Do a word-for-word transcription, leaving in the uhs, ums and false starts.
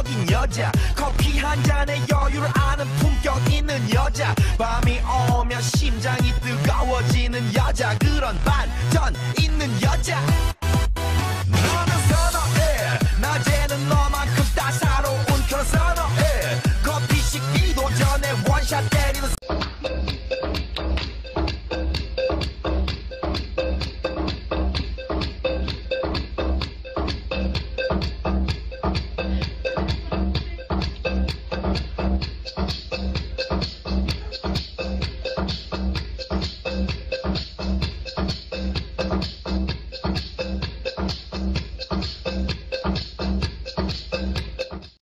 매력적인 여자 커피 한 잔에 여유를 아는 품격 있는 여자 밤이 오면 심장이 뜨거워지는 여자 그런 반전 있는 여자